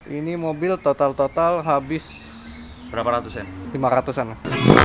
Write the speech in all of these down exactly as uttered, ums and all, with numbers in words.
Ini mobil total-total habis berapa ratus sen? lima ratusan.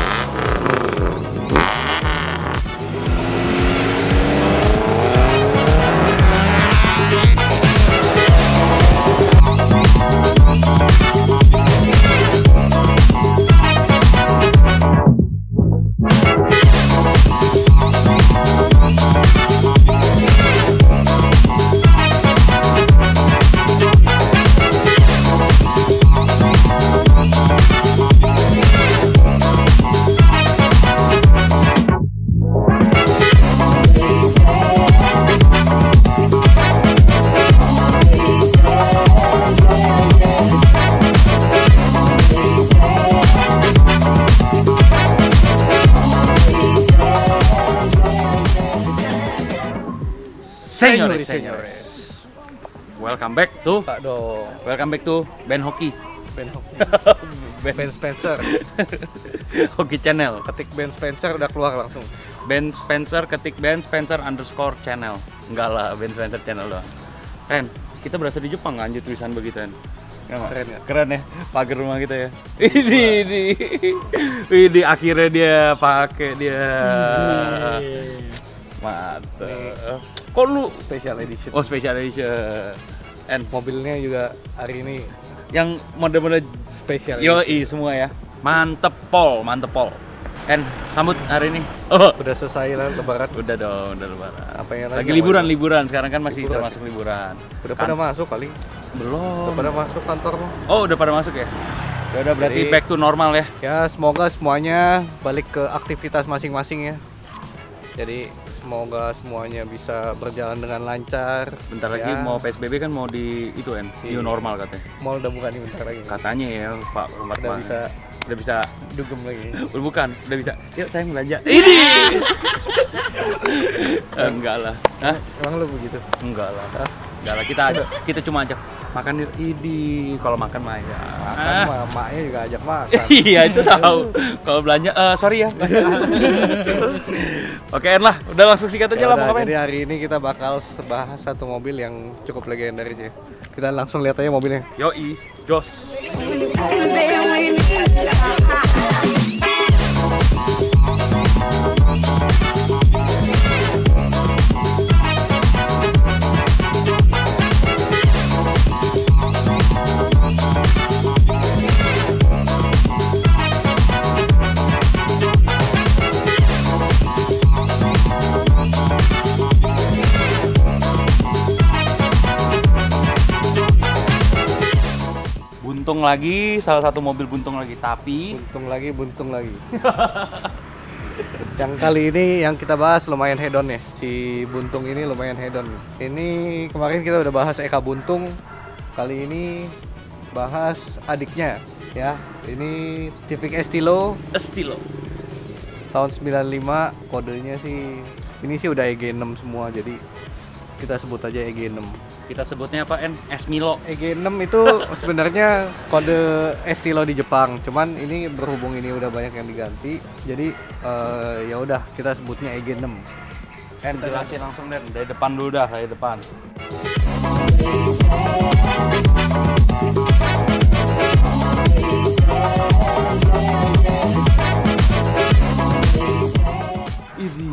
Senyores, senyores. Welcome back to Pak dong. Welcome back to Ben Hoki. Ben Hoki. Ben, Ben Spencer. Hoki Channel. Ketik Ben Spencer udah keluar langsung. Ben Spencer ketik Ben Spencer underscore channel. Enggak lah, Ben Spencer channel doang. Ren, kita berasa di Jepang nggak anjir tulisan begitu Ren? Keren ya? Keren ya, pagar rumah kita ya. Ini, ini, ini akhirnya dia pakai dia. Mantap. Kok lu Special edition. oh special edition? And Mobilnya juga hari ini yang mode-mode special. yoi semua ya. Mantep pol, mantep pol. And sambut hari ini. Oh, Udah selesai lah lebaran. udah dong, udah lebaran. Apa yang Lagi liburan, liburan. Sekarang kan masih Liburan. termasuk liburan. Udah Kan- pada masuk kali. Belum. Udah pada masuk kantor lo. Oh, udah pada masuk ya? Ya udah berarti Jadi- back to normal ya. Ya semoga semuanya balik ke aktivitas masing-masing ya. Jadi semoga semuanya bisa berjalan dengan lancar. Bentar ya. lagi mau P S B B kan mau di itu kan, Iya. new normal katanya. Mall udah bukan nih bentar lagi. Katanya ya Pak Umar Udah bisa udah bisa dugem lagi. bukan, udah bisa. Yuk saya belanja. Ini. Eh, enggak lah. Hah? Emang lu begitu? Enggak lah. Enggak lah, kita ajak, kita cuma ajak makan yuk. Idi, kalau makan mah ya. Makan Ah. mah maknya juga ajak makan. Iya itu tahu. Kalau belanja, eh sorry ya. Oke En lah, udah langsung sikat aja Ya lah udah, mau ngapain. jadi hari ini kita bakal bahas satu mobil yang cukup legendaris ya. Kita langsung lihat aja mobilnya. Yoi, jos. Buntung lagi, salah satu mobil buntung lagi, tapi Buntung lagi, buntung lagi. Yang kali ini yang kita bahas lumayan hedon ya. Si Buntung ini lumayan hedon. Ini kemarin kita udah bahas Eka Buntung. Kali ini bahas adiknya ya. Ini Civic Estilo Estilo. tahun sembilan puluh lima, kodenya sih ini sih udah E G enam semua, jadi kita sebut aja E G enam. Kita sebutnya apa En? Es Milo. E G enam itu sebenarnya kode Estilo di Jepang, cuman ini berhubung ini udah banyak yang diganti, jadi eh, ya udah kita sebutnya E G enam. En jelasin langsung deh dari depan dulu dah, dari depan. Idi.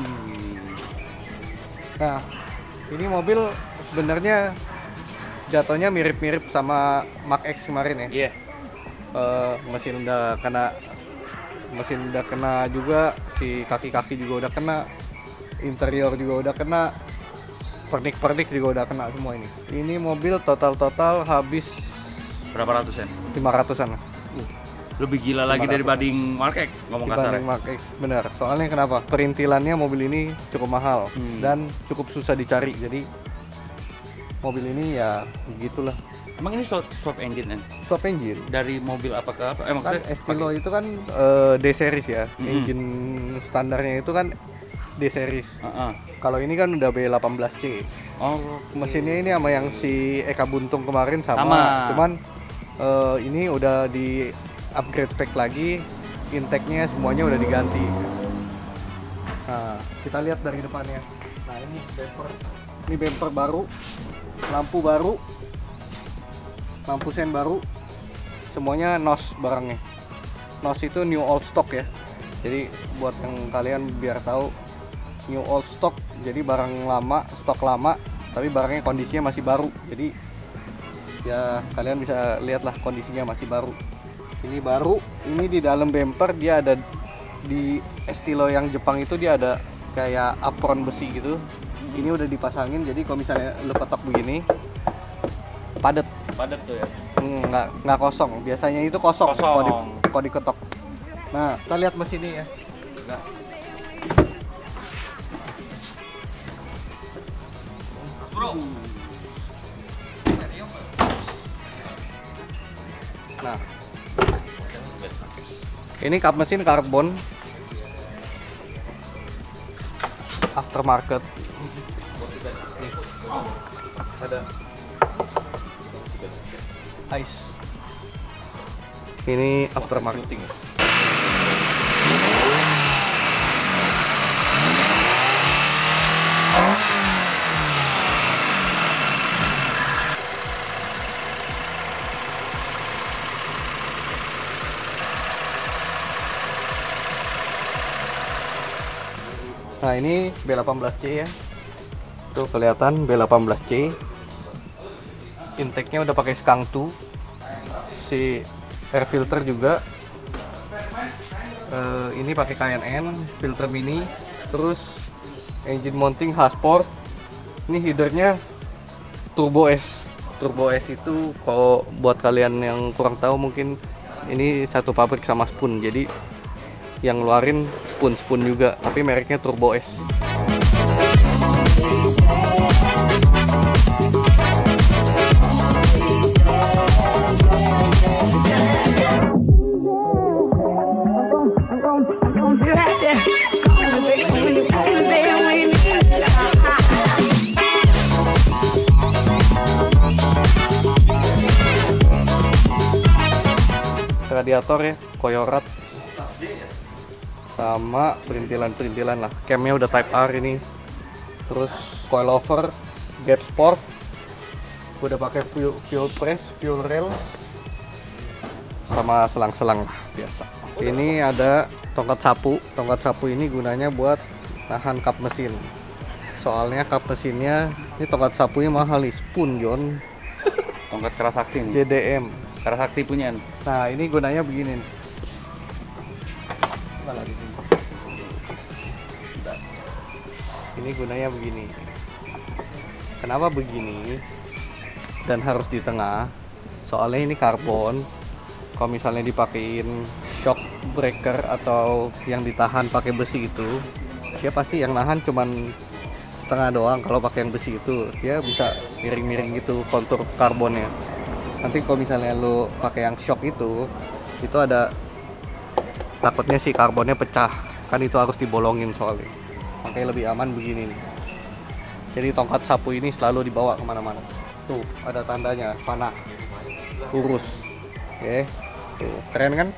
Nah, ini mobil sebenarnya jatuhnya mirip-mirip sama Mark X kemarin ya. Iya. Eh, mesin udah kena, mesin udah kena juga, si kaki-kaki juga udah kena, interior juga udah kena, pernik-pernik juga udah kena semua ini. Ini mobil total-total habis Berapa ratus En? lima ratusan lah Lebih gila lagi lima ratus. dibanding Mark X, ngomong kasar dibanding ya. Mark X. Benar. Soalnya kenapa? Perintilannya mobil ini cukup mahal Hmm. dan cukup susah dicari. Jadi mobil ini ya begitulah. Emang ini swap, swap engine En? Swap engine. Dari mobil apa ke apa? Eh Kan maksudnya Estilo itu kan eh, D series ya. Mm-mm. Engine standarnya itu kan D series. Heeh. Kalau ini kan udah B delapan belas C. Oh, Mesinnya ini sama yang si Eka Buntung kemarin sama. Sama. Cuman eh, ini udah di upgrade spek lagi. Intake-nya semuanya udah diganti. Nah, kita lihat dari depannya. Nah, ini bumper. Ini bumper baru. Lampu baru. lampu sen baru, semuanya N O S barangnya. N O S itu new old stock ya. Jadi buat yang kalian biar tahu, new old stock, jadi barang lama, stok lama, tapi barangnya kondisinya masih baru. Jadi ya kalian bisa lihatlah kondisinya masih baru. Ini baru, ini di dalam bumper dia ada, di Estilo yang Jepang itu dia ada kayak apron besi gitu. Ini udah dipasangin, jadi kalau misalnya lu ketok begini padet. Padat tuh ya. Hmm, nggak nggak kosong. Biasanya itu kosong, Kosong. kalau di, kalau diketok. Nah, kita lihat mesin ini ya. Nah. Nah, ini kap mesin karbon aftermarket. Nih, ada ice. Ini aftermarket. Nah, ini B delapan belas C ya. Tuh kelihatan B delapan belas C. Intake-nya udah pakai Skang dua. Si air filter juga. Uh, ini pakai K N N, filter mini. Terus engine mounting H-Sport. Ini headernya Turbo S. Turbo S itu kalau buat kalian yang kurang tahu mungkin ini satu pabrik sama Spoon. Jadi yang ngeluarin Spoon-Spoon juga, tapi mereknya Turbo S. Radiator ya, koyorat sama perintilan-perintilan lah. Camnya udah Type R ini. Terus coilover, gap sport. Udah pakai fuel, fuel press, fuel rail, sama selang-selang biasa. Ini ada tongkat sapu. Tongkat sapu ini gunanya buat nahan kap mesin. Soalnya kap mesinnya ini tongkat sapunya mahal nih, Spoon John. Tongkat Kerasakti nih. J D M. Kerasakti punya. Nah, ini gunanya begini. Ini gunanya begini. Kenapa begini? Dan harus di tengah. Soalnya ini karbon. Kalau misalnya dipakein shock breaker atau yang ditahan pakai besi itu, dia pasti yang nahan cuman setengah doang. Kalau pakai yang besi itu, dia bisa miring-miring gitu kontur karbonnya. Nanti kalau misalnya lu pakai yang shock itu, itu ada takutnya si karbonnya pecah, kan itu harus dibolongin soalnya. Makanya lebih aman begini nih. Jadi tongkat sapu ini selalu dibawa kemana-mana. Tuh ada tandanya, panah, lurus. Oke, tuh keren kan?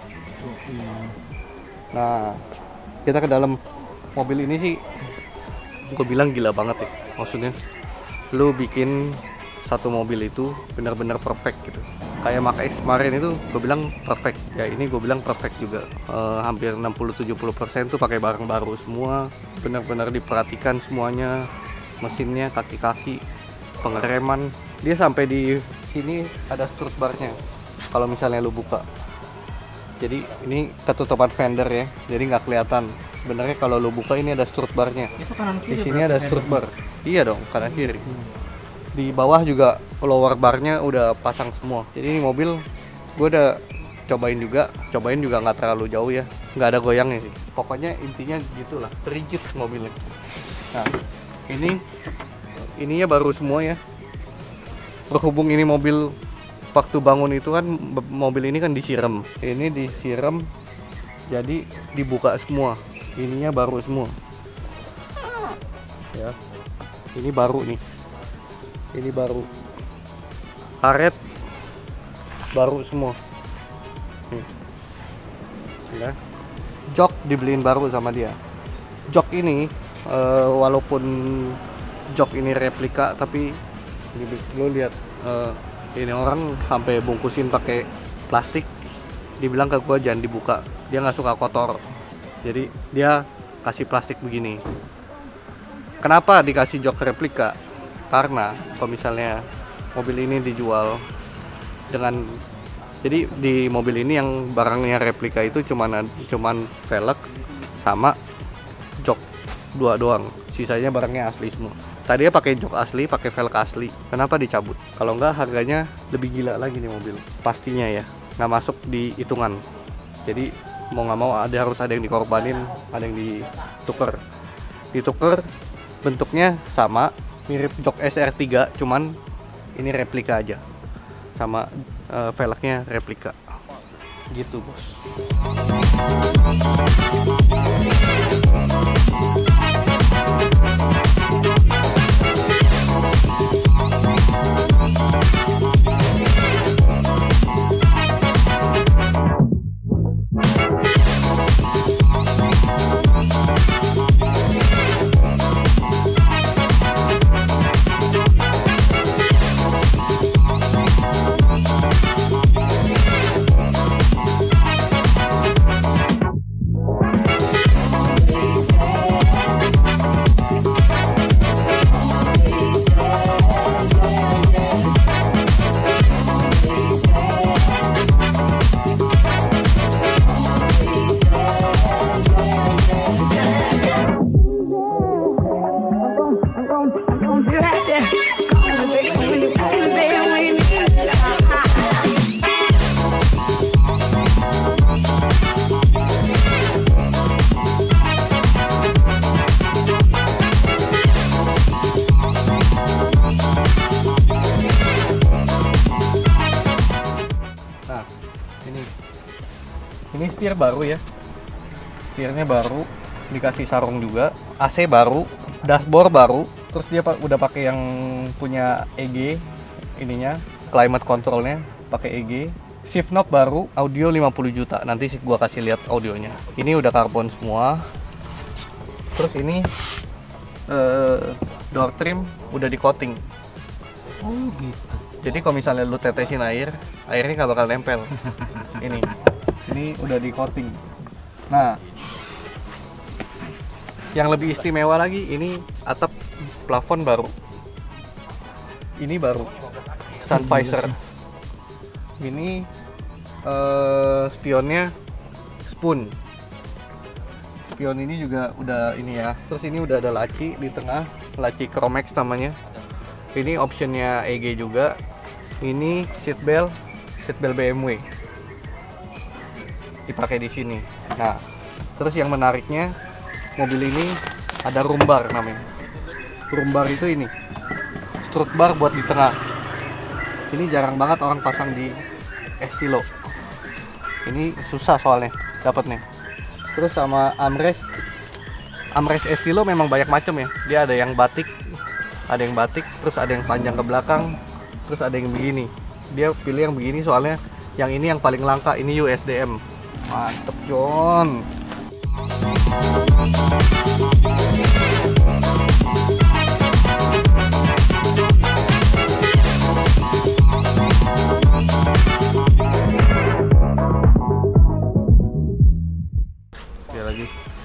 Nah, kita ke dalam mobil ini sih, gue bilang gila banget ya. Maksudnya, lu bikin satu mobil itu benar-benar perfect gitu. Kayak Mach X kemarin itu gue bilang perfect, ya ini gue bilang perfect juga. E, hampir enam puluh sampai tujuh puluh persen tuh pakai barang baru semua, benar-benar diperhatikan semuanya, mesinnya, kaki-kaki, pengereman. Dia sampai di sini ada strut barnya kalau misalnya lu buka. Jadi ini ketutupan fender ya, jadi nggak kelihatan. Sebenarnya kalau lu buka ini ada strut barnya. Itu kanan kiri. Di sini ada strut bar. Iya dong, kanan kiri. Di bawah juga lower barnya udah pasang semua. Jadi ini mobil gue udah cobain juga, cobain juga nggak terlalu jauh ya, nggak ada goyangnya sih. Pokoknya intinya gitulah, rigid mobilnya. Nah, ini ininya baru semua ya. Berhubung ini mobil waktu bangun itu kan mobil ini kan disiram. Ini disiram, jadi dibuka semua. Ininya baru semua. Ya, ini baru nih. Ini baru, karet baru semua. Nih. Ya. Jok dibeliin baru sama dia. Jok ini uh, walaupun jok ini replika, tapi ini lo lihat uh, Ini orang sampai bungkusin pakai plastik, dibilang ke gua jangan dibuka, dia nggak suka kotor, jadi dia kasih plastik begini. Kenapa dikasih jok replika? Karena kalau misalnya mobil ini dijual dengan, jadi di mobil ini yang barangnya replika itu cuman cuman velg sama jok dua doang, sisanya barangnya asli semua. Tadinya pakai jok asli, pakai velg asli. Kenapa dicabut? Kalau enggak harganya lebih gila lagi nih mobil. Pastinya ya, nggak masuk di hitungan. Jadi mau nggak mau ada harus ada yang dikorbanin, ada yang dituker. Dituker bentuknya sama, mirip jok S R tiga, cuman ini replika aja. Sama uh, velgnya replika. Gitu, Bos. Ini setir baru ya, setirnya baru, dikasih sarung juga, A C baru, dashboard baru, terus dia pa udah pakai yang punya E G ininya, climate controlnya pakai E G, shift knob baru, audio lima puluh juta, nanti sih gua kasih lihat audionya. Ini udah karbon semua, terus ini uh, door trim udah di coating. Oh gitu. Jadi kalau misalnya lu tetesin air, airnya nggak bakal nempel. Ini. Ini udah di coating. Nah, yang lebih istimewa lagi, ini atap plafon baru. Ini baru sun visor. Ini uh, spionnya spoon. Spion ini juga udah ini ya. Terus ini udah ada laci di tengah, laci Chromex namanya. Ini optionnya E G juga. Ini seat belt, seat belt B M W. Dipakai di sini. Nah, terus yang menariknya mobil ini ada room bar namanya. Room bar itu ini strut bar buat di tengah. Ini jarang banget orang pasang di Estilo. Ini susah soalnya dapatnya. Terus sama armrest, armrest Estilo memang banyak macam ya. Dia ada yang batik, ada yang batik, terus ada yang panjang ke belakang, terus ada yang begini. Dia pilih yang begini soalnya yang ini yang paling langka, ini U S D M. Mantep, John. Sekali lagi.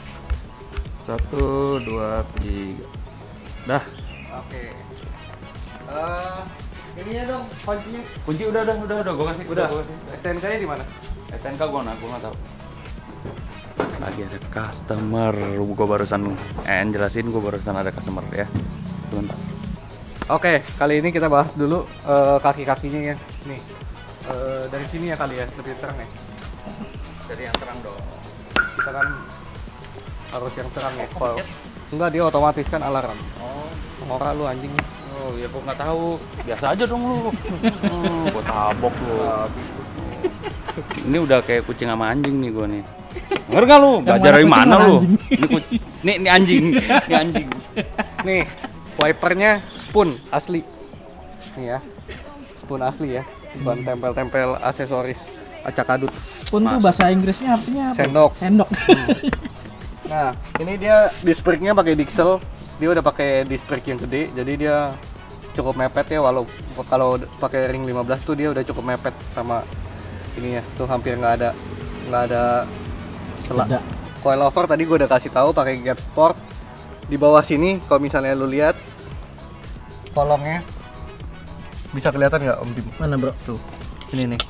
Satu, dua, tiga. Dah. Oke. Uh, ini ya dong kuncinya. Kunci udah udah udah udah gua kasih. Udah. Gua kasih. S T N K-nya di mana? S T N K gua nah, gua nggak tahu. Lagi ada customer, gua barusan eh jelasin gua barusan ada customer ya. Sebentar. Oke, kali ini kita bahas dulu uh, kaki-kakinya ya. Nih, uh, dari sini ya kali ya, lebih terang ya. Dari yang terang dong. Kita kan harus yang terang ya. Kalau enggak dia otomatis kan alarm. Oh, Ngora lu anjing. oh ya gua nggak tahu. Biasa aja dong lu. Hmm, gua tabok lu. Ini udah kayak kucing sama anjing nih gua nih. Ngerti gak lu? Belajar dari mana lu? Ini, kucing. Nih, ini anjing. Ini anjing. Nih, wipernya spoon asli. Nih ya. Spoon asli ya. Bukan tempel-tempel aksesoris acak adut. Spoon tuh bahasa Inggrisnya artinya apa? Sendok. Sendok. Nah, ini dia disc brake-nya pakai Dixel. Dia udah pakai disc brake yang gede, jadi dia cukup mepet ya, walau kalau pakai ring lima belas tuh dia udah cukup mepet sama ininya tuh, hampir nggak ada nggak ada selak. Beda. Coilover tadi gue udah kasih tahu pakai gap sport. Di bawah sini kalau misalnya lu lihat kolongnya bisa kelihatan nggak Om Dim? Mana bro? Tuh, ini nih.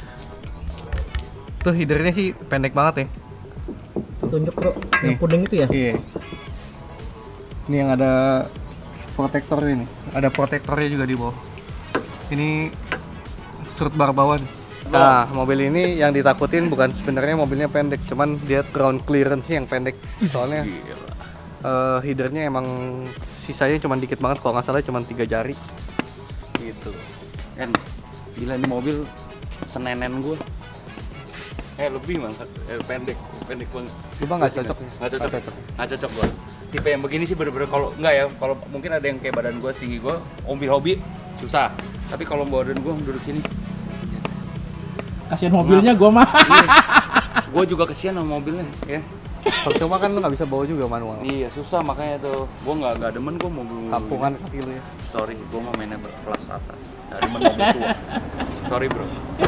Tuh headernya sih pendek banget ya. Tunjuk bro, yang Nih. puding itu ya? Iya. Ini yang ada protektor ini. Ada protektornya juga di bawah. Ini strut bar bawah nih. Nah, mobil ini yang ditakutin bukan sebenarnya mobilnya pendek, cuman dia ground clearance yang pendek. Soalnya uh, headernya emang sisanya cuma dikit banget, kalau nggak salah cuma tiga jari. Gitu. Kan gila ini mobil senenen gua. Eh lebih banget, eh, pendek, pendek banget. Coba nggak cocok? Nggak cocok, nggak cocok gua. Tipe yang begini sih bener-bener kalau nggak ya, kalau mungkin ada yang kayak badan gua tinggi gua, mobil hobi susah. Tapi kalau badan gua duduk sini, Kasihan mobilnya gua mah. gua juga kesian sama mobilnya, ya. Kalau cuma kan lu nggak bisa bawa juga manual. Iya susah makanya tuh. Gua nggak nggak demen gua mobil. Kampungan kaki lu ya. Sorry, gua mau mainnya kelas atas. Nggak demen mobil tua. Sorry bro.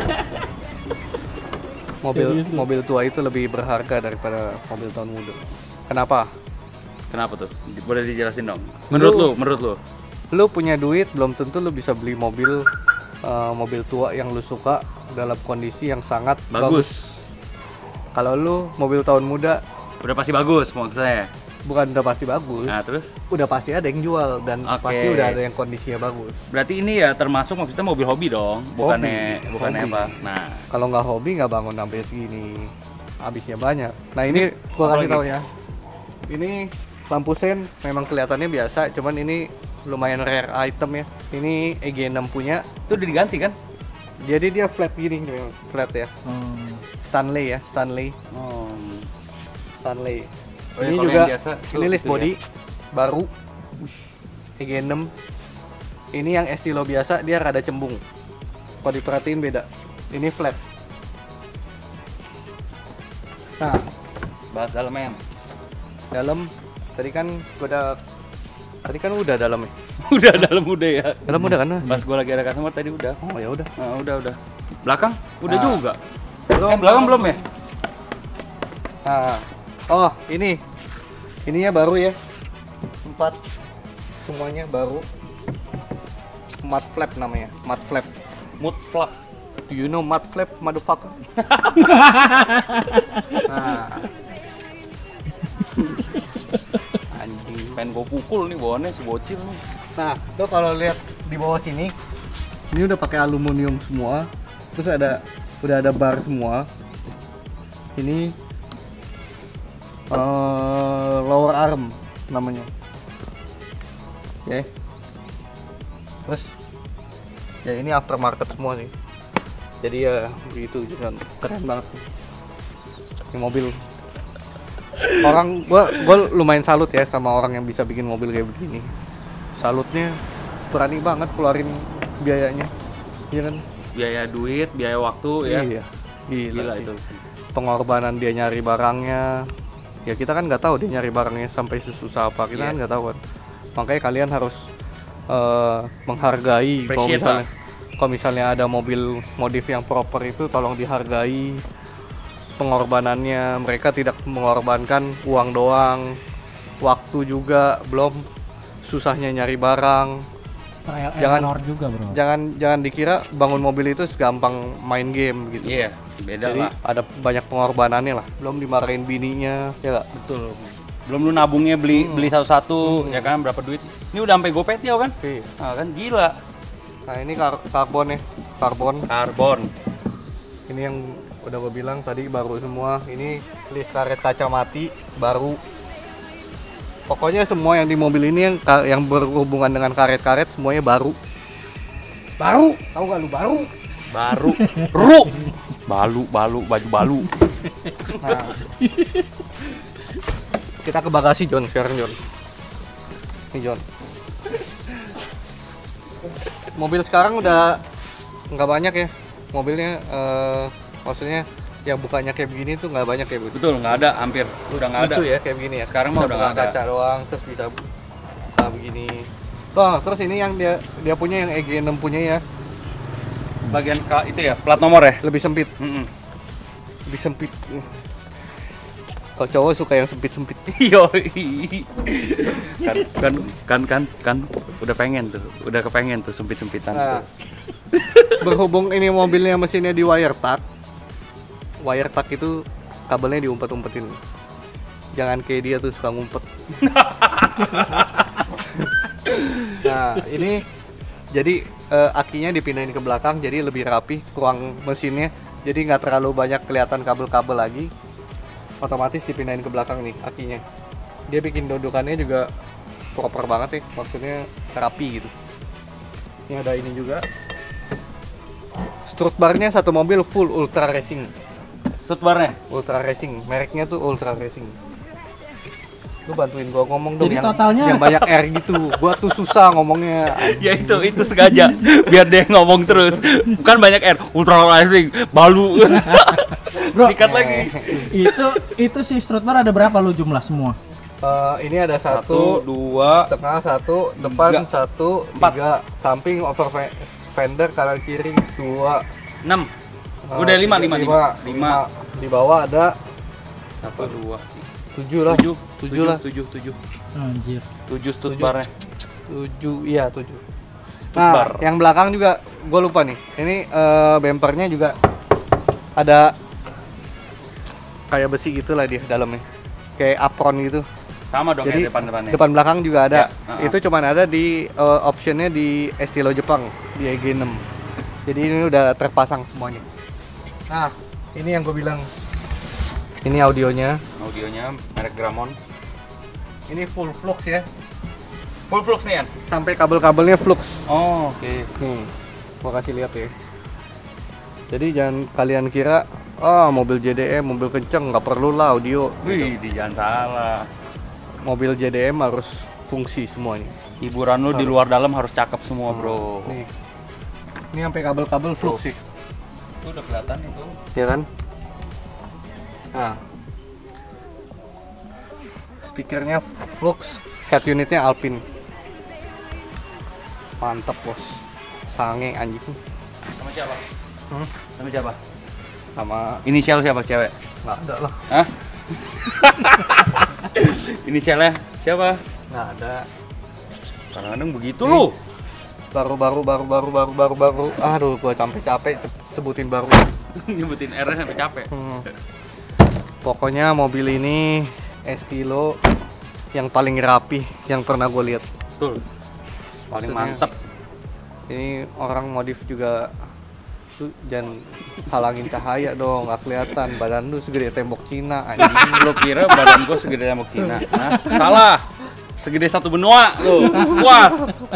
Mobil Serius lu? mobil tua itu lebih berharga daripada mobil tahun muda. Kenapa? Kenapa tuh? Boleh dijelasin dong. Menurut lu, menurut lu? Lu punya duit belum tentu lu bisa beli mobil uh, mobil tua yang lu suka dalam kondisi yang sangat bagus. Bagus. Kalau lu mobil tahun muda Udah pasti bagus maksud saya. bukan udah pasti bagus, Nah terus? udah pasti ada yang jual dan Oke. pasti udah ada yang kondisinya bagus. Berarti ini ya termasuk maksudnya mobil hobi dong, bukannya Hobi. bukannya Hobi. apa? Nah, Kalau nggak hobi nggak bangun sampai segini, habisnya banyak. Nah ini gua apa kasih lagi? tahu ya, ini lampu sen memang kelihatannya biasa, cuman ini lumayan rare item ya. Ini E G enam punya, itu udah diganti kan? jadi dia flat gini, flat ya. Hmm. Stanley ya, Stanley, Oh. Stanley. Oh ya, Ini kalau juga yang biasa tuh ini list gitu body ya. baru, E G enam. Ini yang estilo biasa dia rada cembung. Kalau diperhatiin beda. Ini flat. Nah, Bahas dalamnya. dalam tadi kan gua udah tadi kan udah dalam ya. Udah dalam udah ya. Dalam udah kan? Pas gua lagi ada customer tadi udah. Oh ya udah. Nah, udah udah. Belakang udah Nah. juga. Eh, belakang belum ya? Nah, oh ini ininya baru ya. Empat semuanya baru. Mud flap namanya, mud flap. Mood flap. Do you know mud flap, motherfucker? Nah. Anjing. Pengen gua pukul nih bawaannya si bocil nih. Nah, tuh kalau lihat di bawah sini, ini udah pakai aluminium semua. Terus ada udah ada bar semua. Ini eh, lower arm namanya. Oke. Terus ya ini aftermarket semua sih. Jadi ya begitu juga keren banget. Ini mobil. Orang gua gua lumayan salut ya sama orang yang bisa bikin mobil kayak begini. Salutnya berani banget keluarin biayanya. Iya kan? Biaya duit, biaya waktu ya. Iya. Gila, Gila sih. itu. Pengorbanan dia nyari barangnya. Ya kita kan nggak tahu dia nyari barangnya sampai sesusah apa. Kita Iya. kan nggak tahu kan. Makanya kalian harus eh, menghargai kalau Appreciate misalnya kalau misalnya ada mobil modif yang proper itu tolong dihargai pengorbanannya. Mereka tidak mengorbankan uang doang, waktu juga, belum susahnya nyari barang. Trial and Jangan- error juga bro. Jangan jangan dikira bangun mobil itu segampang main game gitu. Iya, beda Jadi lah. ada banyak pengorbanannya lah. Belum dimarahin bininya, ya nggak? Betul. Belum lu nabungnya beli beli satu-satu ya kan berapa duit? Ini udah sampai gopet ya kan? Iya. Nah, kan gila. Nah ini kar- karbon ya, karbon. Karbon. Ini yang udah gue bilang tadi baru semua. Ini list karet kaca mati baru. Pokoknya semua yang di mobil ini yang ka- yang berhubungan dengan karet-karet semuanya baru. Baru, tahu gak lu baru? Baru. Ru. Balu, balu, baju balu. Nah. Kita ke bagasi John sekarang John. Nih John. Mobil sekarang udah nggak banyak ya mobilnya, eh, maksudnya yang bukanya kayak begini tuh nggak banyak ya Bu? Betul, nggak ada, hampir udah nggak ada. Lucu ya kayak begini ya. Sekarang mah Bisa udah buka nggak ada. kaca doang terus bisa buka begini. Tuh, terus ini yang dia dia punya yang E G enam punya ya, Bagian ka, itu ya, plat nomor ya? lebih sempit, Mm-mm. lebih sempit. Kalau cowok suka yang sempit-sempit. Yoi. kan, kan kan kan kan udah pengen tuh, udah kepengen tuh sempit-sempitan Nah, tuh. berhubung ini mobilnya mesinnya di wire tuck, wire tuck itu kabelnya diumpet-umpetin. Jangan kayak dia tuh suka ngumpet. Nah, ini jadi eh, akinya dipindahin ke belakang, jadi lebih rapi, ruang mesinnya, jadi nggak terlalu banyak kelihatan kabel-kabel lagi. Otomatis dipindahin ke belakang nih akinya. Dia bikin dudukannya juga proper banget ya, maksudnya rapi gitu. Ini ada ini juga. Strut barnya satu mobil full ultra racing. Strutbarnya? Ultra racing, mereknya tuh ultra racing. Lu bantuin gua ngomong dong Jadi yang, totalnya- yang banyak R gitu. Gua tuh susah ngomongnya. Ya itu, itu sengaja biar dia ngomong terus. Bukan banyak R, ultra racing, balu. Bro, Sikat lagi. itu itu si strut bar ada berapa lu jumlah semua? Eh, ini ada Satu, satu, dua, tengah satu, depan tiga, satu, empat. tiga, samping over fe- fender kanan kiri dua. enam. eh, Udah lima, tiga, lima, lima, lima. lima. Di bawah ada Satu, dua, tujuh lah. tujuh, Tujuh lah. tujuh, tujuh, Anjir. tujuh strutbarnya. Tujuh, iya tujuh. Strutbar. Nah, yang belakang juga gue lupa nih. Ini eh, bempernya juga ada kayak besi gitulah dia dalamnya, kayak apron gitu. Sama dong Jadi ya depan-depannya. depan belakang juga ada. Ya, uh-uh. Itu cuman ada di eh, optionnya di Estilo Jepang di E G enam. Jadi ini udah terpasang semuanya. Nah, ini yang gue bilang. Ini audionya. Audionya merek Gramon. Ini full flux ya. Full flux nih, An? Sampai kabel-kabelnya flux. Oh, oke. Nih, gua kasih lihat ya. Jadi jangan kalian kira, ah mobil J D M, mobil kenceng, nggak perlu lah audio. Wih, di jangan salah. Mobil J D M harus fungsi semuanya. Hiburan lu di luar dalam harus cakep semua, Bro. Nih, ini sampai kabel-kabel flux sih, Itu udah kelihatan itu. ya kan? Nah, speakernya flux, head unitnya Alpine. Mantap bos, sange anjing. Sama siapa? Hmm? Sama siapa? Sama Inisial siapa cewek? nggak ada lah, Hah? Inisialnya siapa? nggak ada. Kadang-kadang begitu lu. Baru baru baru baru baru baru baru. Aduh, gua capek-capek sebutin baru. Nyebutin R sampai capek. Hmm. Pokoknya mobil ini Estilo yang paling rapi yang pernah gue lihat. Betul. Paling Maksudnya, mantep. Ini orang modif juga tuh jangan halangin cahaya dong, nggak kelihatan badan lu segede tembok Cina anjing. Lu kira badan gua segede tembok Cina? Hah? Salah. Segede satu benua lu. Puas.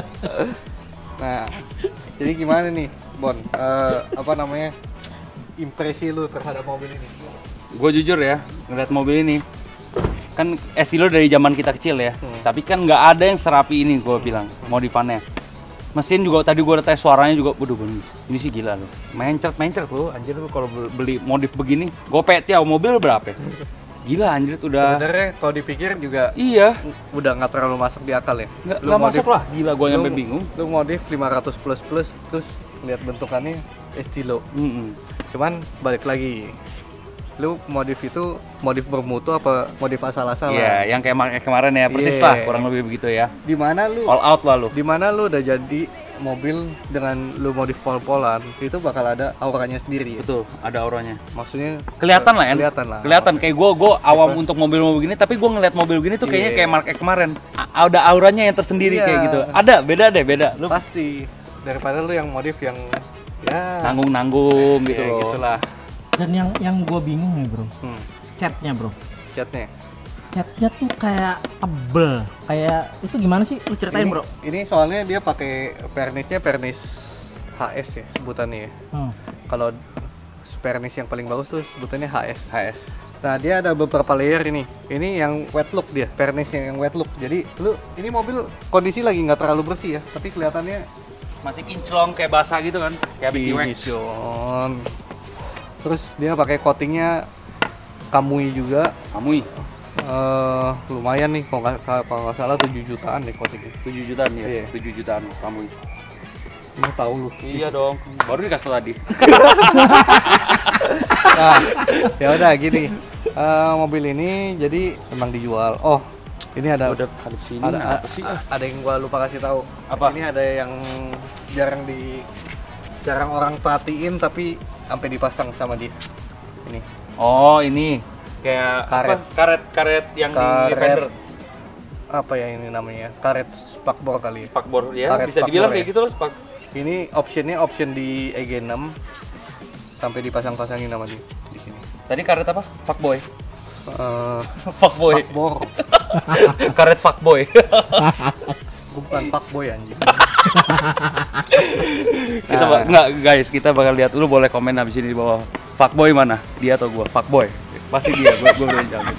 Nah, jadi gimana nih, Bon? Eh, apa namanya? Impresi lu terhadap mobil ini? Gue jujur ya, ngeliat mobil ini kan Estilo dari zaman kita kecil ya, Hmm. tapi kan nggak ada yang serapi ini gue bilang modifannya. Mesin juga tadi gue udah tes suaranya juga, waduh ini, ini sih gila loh, mencret mencret loh, anjir lu kalau beli modif begini, gue petiau mobil berapa? Ya? Gila anjir udah. Sebenarnya kalau dipikir juga Iya, udah nggak terlalu masuk di akal ya. nggak Lu nggak modif- masuk lah, gila gue nyampe lu- bingung. Lu modif lima ratus plus plus terus lihat bentukannya Estilo. Mm-mm. Cuman balik lagi, lu modif itu modif bermutu apa modif asal-asalan? Iya, yang kayak kemar- kemarin ya, persis Iya. lah kurang lebih begitu ya. Di mana lu All out lah lu. di mana lu udah jadi mobil dengan lu modif pol-polan, itu bakal ada auranya sendiri ya. Betul, ada auranya. Maksudnya Kelihatan lah ya. Kelihatan lah. Kelihatan kayak gue gue awam untuk mobil-mobil begini, tapi gue ngeliat mobil begini tuh kayaknya Iya. kayak Mark X kemarin. A- ada auranya yang tersendiri Iya. kayak gitu. Ada, beda deh, beda. Lu Pasti daripada lu yang modif yang ya nanggung-nanggung gitu ya, loh. gitulah. Dan yang yang gue bingung nih bro, Hmm, catnya bro, catnya. catnya tuh kayak tebel, kayak itu gimana sih? Lu ceritain Ini- bro. Ini soalnya dia pakai pernisnya pernis H S ya sebutannya ya. Hmm. Kalau pernis yang paling bagus tuh sebutannya H S. H S. Nah, dia ada beberapa layer ini. Ini yang wet look dia, pernisnya yang wet look. Jadi, lu ini mobil kondisi lagi nggak terlalu bersih ya, tapi kelihatannya Masih kinclong kayak basah gitu kan. Kayak habis di-wax. vision. Terus dia pakai coatingnya Kamui juga. Kamui. Eh, lumayan nih, kalau nggak kalau nggak salah tujuh jutaan deh kotiknya. tujuh jutaan ya? Iya. tujuh jutaan kamu. Mau tahu lu. Iya dong, baru dikasih tadi. Nah, ya udah gini. Eh, mobil ini jadi emang dijual. Oh, ini ada Udah hadap sini ada, apa sih? a- ada yang gua lupa kasih tahu. Apa? Ini ada yang jarang di jarang orang perhatiin tapi sampai dipasang sama dia. Ini. Oh, ini kayak Karet. apa? Karet karet yang di Karet. fender. Apa ya ini namanya? Karet spakbor kali ya. Spakbor ya, Karet bisa spakbor dibilang ya. kayak gitu loh, spak. Ini optionnya option di E G enam sampai dipasang-pasangin sama dia di sini. Tadi karet apa? Fuckboy. Eh, Fuckboy. Fuckbor. Karet fuckboy. Bukan fuckboy anjing. Kita Nah. ba- nggak guys, kita bakal lihat dulu, boleh komen habis ini di bawah. Fuckboy mana? Dia atau gua? Fuckboy. Pasti dia, gua gua udah jamin.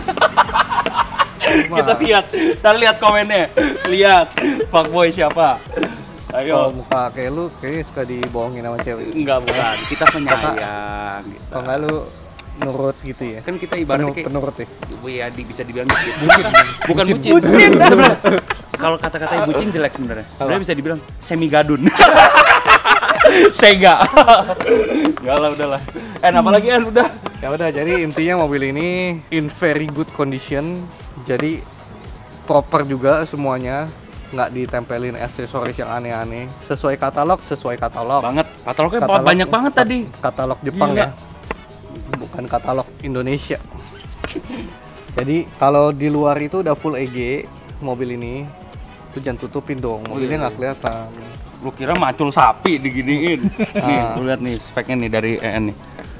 Kita lihat, kita lihat komennya. Lihat fuckboy siapa? Kalau Ayo. muka kayak lu kayaknya suka dibohongin sama cewek. Enggak, bukan. Kita penyayang gitu. Kalau nggak lu nurut gitu ya. Kan kita ibaratnya Penur- kayak penurut ya. ya di, bisa dibilang gitu. Bukan bucin. Bucin. Kalau kata-kata bucin jelek sebenarnya. Sebenarnya bisa dibilang semi gadun. Sega. Enggak lah, udahlah. En apalagi En udah. Ya udah, jadi intinya mobil ini in very good condition. Jadi proper juga semuanya, nggak ditempelin aksesoris yang aneh-aneh. Sesuai katalog, sesuai katalog. Banget. Katalognya Katalog- banyak banget tadi. Katalog Jepang Gila. ya, bukan katalog Indonesia. Jadi kalau di luar itu udah full E G mobil ini, itu jangan tutupin dong, mobilnya iya, nggak kelihatan. Lu kira macul sapi diginiin. Nih, Ah. lu lihat nih speknya nih dari E N nih.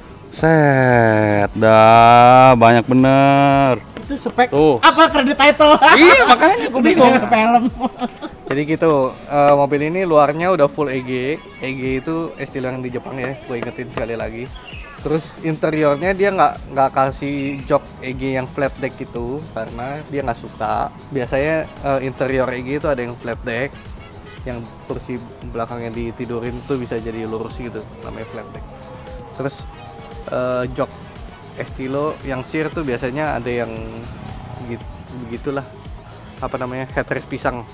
Set, dah banyak bener. Itu spek Tuh. apa kredit title? Iya, makanya gue bingung. Kayak film. Jadi gitu, eh, mobil ini luarnya udah full E G. E G itu istilah yang di Jepang ya, gue ingetin sekali lagi. Terus interiornya dia nggak nggak kasih jok E G yang flat deck gitu, karena dia nggak suka. Biasanya eh, interior E G itu ada yang flat deck, yang kursi belakangnya ditidurin tuh bisa jadi lurus gitu, namanya flat deck. Terus eh, jok Estilo yang sear tuh biasanya ada yang begitu, begitulah, apa namanya, headrest pisang.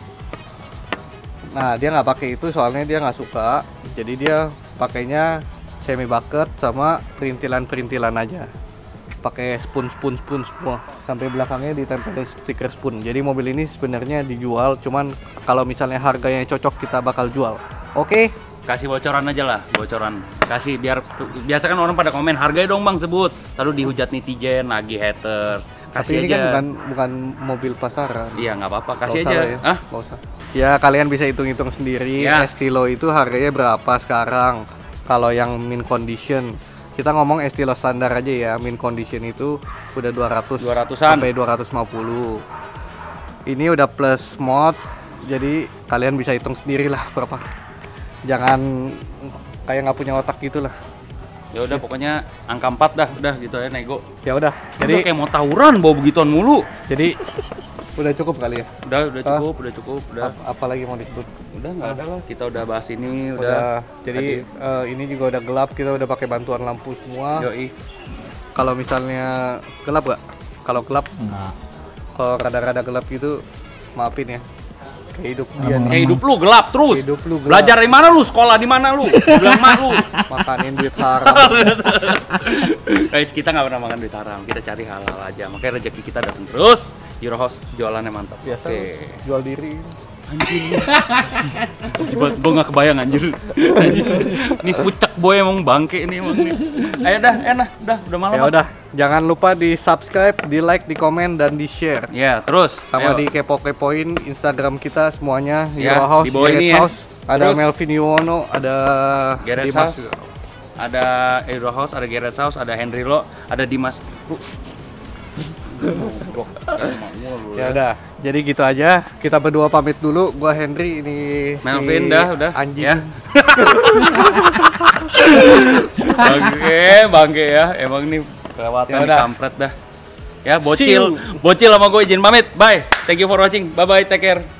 Nah dia nggak pakai itu soalnya dia nggak suka, jadi dia pakainya semi bucket sama perintilan-perintilan aja, pakai spoon spoon spoon semua, sampai belakangnya ditempelin stiker spoon. Jadi mobil ini sebenarnya dijual, cuman kalau misalnya harganya cocok kita bakal jual. Oke. Kasih bocoran aja lah, bocoran. Kasih biar biasa kan orang pada komen harganya dong bang sebut, lalu dihujat netizen, lagi hater. Kasih Tapi ini aja. kan bukan bukan mobil pasaran. Iya nggak apa-apa, Nggak kasih usah aja. lah ya. Ah, Nggak usah. Ya kalian bisa hitung-hitung sendiri. Ya. Estilo itu harganya berapa sekarang? Kalau yang min condition, kita ngomong Estilo standar aja ya. Min condition itu udah dua ratus dua ratusan. sampai dua ratus lima puluh. Ini udah plus mod, jadi kalian bisa hitung sendiri lah berapa. Jangan kayak nggak punya otak gitu lah. Ya udah pokoknya angka empat dah, udah gitu ya nego. Ya udah. Jadi Jadi kayak mau tawuran bawa begituan mulu. jadi udah cukup kali ya. Udah, udah Ah. cukup, udah cukup, udah. Ap- Apalagi mau disebut? Udah nggak ada lah, kita udah bahas ini, Udah. udah. Jadi eh, ini juga udah gelap, kita udah pakai bantuan lampu semua. Yoi. Kalau misalnya gelap gak? Kalau gelap, Enggak. kalau rada-rada gelap gitu, maafin ya. Kayak hidup dia nih. Eh hidup lu gelap terus. Hidup lu gelap. Belajar di mana lu? Sekolah di mana lu? Bilang mak lu. Makanin duit haram. Guys, kita nggak pernah makan duit haram, kita cari halal aja. Makanya rezeki kita datang terus. Euro House jualannya mantap. Biasa Oke. lu jual diri. Anjir. Coba gua nggak kebayang anjir. Anjir. Ini pucak boy emang bangke ini emang nih. Ayo dah, enak, dah, udah malam. Ya udah, jangan lupa di subscribe, di like, di komen, dan di share. Ya, terus Sama ayo. di kepo-kepoin Instagram kita semuanya. Ya, Euro House, di bawah Garage ini ya. House. Ada Terus. Melvin Yuwono, ada Garage Dimas. House. Ada Euro House, ada Garage House, ada Henry Lo, ada Dimas. Lu. Ya udah, jadi gitu aja. Kita berdua pamit dulu. Gua Henry, ini Melvin si dah, udah. anjing. Ya. Bangke, bangke ya. Emang nih kelewatan Ya nih udah. kampret dah. Ya, See bocil. you. Bocil sama gue izin pamit. Bye. Thank you for watching. Bye bye. Take care.